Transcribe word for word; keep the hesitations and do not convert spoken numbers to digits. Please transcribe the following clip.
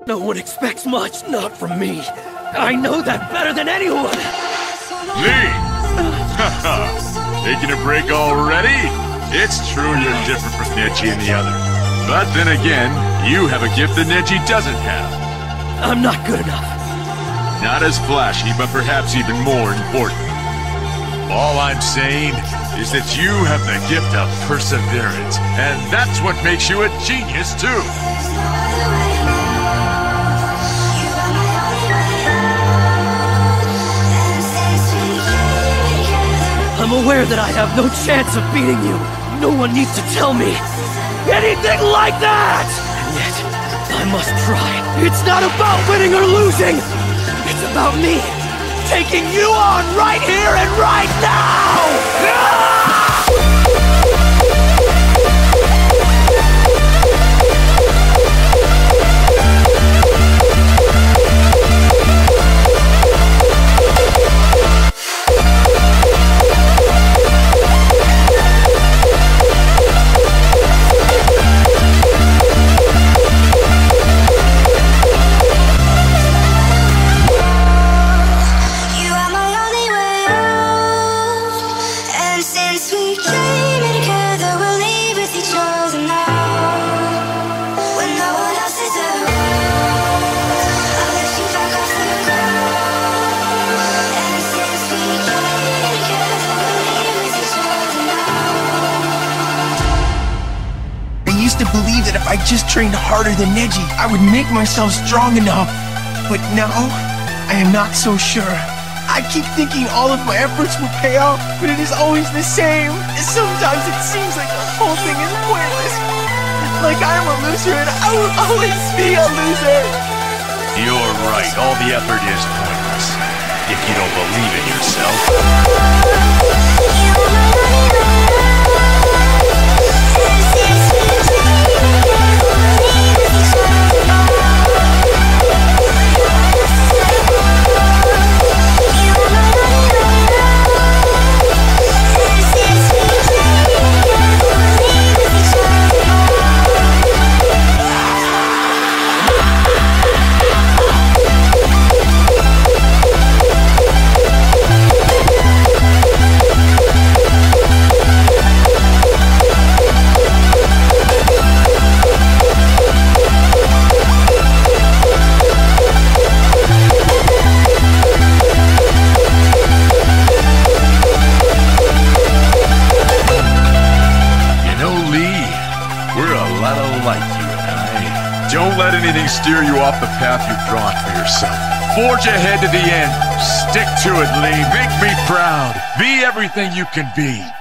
No one expects much, not from me. I know that better than anyone! Lee! Haha! Taking a break already? It's true you're different from Neji and the other. But then again, you have a gift that Neji doesn't have. I'm not good enough. Not as flashy, but perhaps even more important. All I'm saying is that you have the gift of perseverance, and that's what makes you a genius, too. I'm aware that I have no chance of beating you. No one needs to tell me anything like that! And yet, I must try. It's not about winning or losing! It's about me taking you on right here and right now! To believe that if I just trained harder than Neji, I would make myself strong enough. But now, I am not so sure. I keep thinking all of my efforts will pay off, but it is always the same. Sometimes it seems like the whole thing is pointless. Like I'm a loser and I will always be a loser. You're right, all the effort is pointless. If you don't believe in yourself. Don't let anything steer you off the path you've drawn for yourself. Forge ahead to the end. Stick to it, Lee. Make me proud. Be everything you can be.